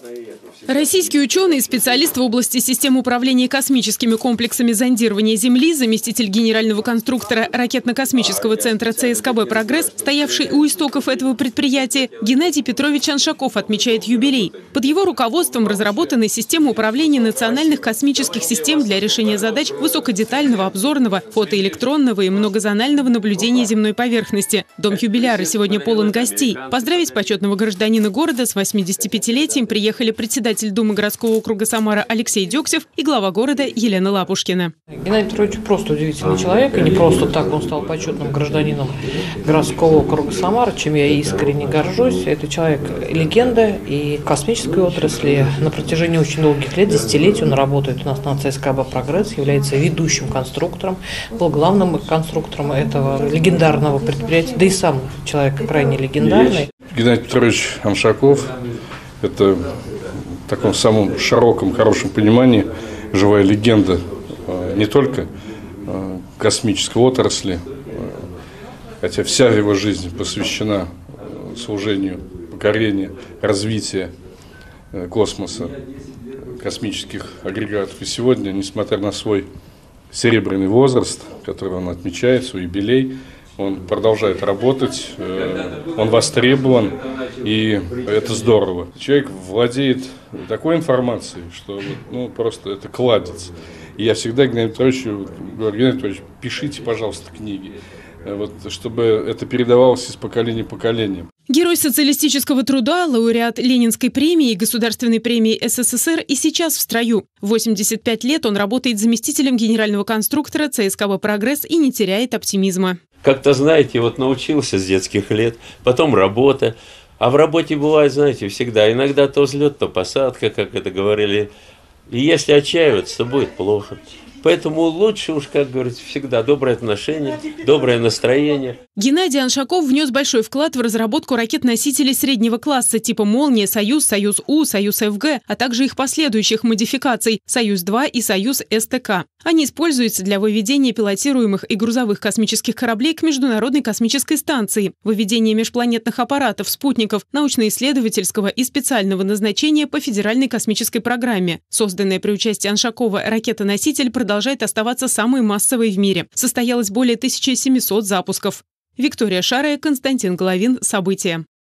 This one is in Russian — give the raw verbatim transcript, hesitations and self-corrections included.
Российский ученый и специалист в области систем управления космическими комплексами зондирования Земли, заместитель генерального конструктора ракетно-космического центра ЦСКБ «Прогресс», стоявший у истоков этого предприятия, Геннадий Петрович Аншаков отмечает юбилей. Под его руководством разработаны системы управления национальных космических систем для решения задач высокодетального, обзорного, фотоэлектронного и многозонального наблюдения земной поверхности. Дом юбиляра сегодня полон гостей. Поздравить почетного гражданина города с восьмидесятипятилетием приехали председатель Думы городского округа Самара Алексей Дёксев и глава города Елена Лапушкина. Геннадий Петрович просто удивительный человек, и не просто так он стал почетным гражданином городского округа Самара, чем я искренне горжусь. Это человек легенда и космической отрасли. На протяжении очень долгих лет, десятилетий он работает у нас на ЦСКБ «Прогресс», является ведущим конструктором, был главным конструктором этого легендарного предприятия, да и сам человек крайне легендарный. Геннадий Петрович Аншаков – это в таком самом широком, хорошем понимании живая легенда не только космической отрасли, хотя вся его жизнь посвящена служению покорения, развития космоса, космических агрегатов. И сегодня, несмотря на свой серебряный возраст, который он отмечает, свой юбилей, он продолжает работать, он востребован, и это здорово. Человек владеет такой информацией, что ну, просто это кладезь. И я всегда Геннадию Петровичу говорю: Геннадий Петрович, пишите, пожалуйста, книги, вот, чтобы это передавалось из поколения в поколение. Герой социалистического труда, лауреат Ленинской премии и Государственной премии СССР и сейчас в строю. В восемьдесят пять лет он работает заместителем генерального конструктора ЦСКБ «Прогресс» и не теряет оптимизма. Как-то, знаете, вот научился с детских лет, потом работа. А в работе бывает, знаете, всегда. Иногда то взлет, то посадка, как это говорили. И если отчаиваться, то будет плохо. Поэтому лучше уж, как говорится, всегда доброе отношение, доброе настроение. Геннадий Аншаков внес большой вклад в разработку ракет-носителей среднего класса типа «Молния», «Союз», «Союз-У», «Союз-ФГ», а также их последующих модификаций «Союз-два» и «Союз-СТК». Они используются для выведения пилотируемых и грузовых космических кораблей к Международной космической станции, выведения межпланетных аппаратов, спутников, научно-исследовательского и специального назначения по Федеральной космической программе. Созданная при участии Аншакова ракета-носитель продолжает оставаться самой массовой в мире. Состоялось более тысячи семисот запусков. Виктория Шарая, Константин Головин. События.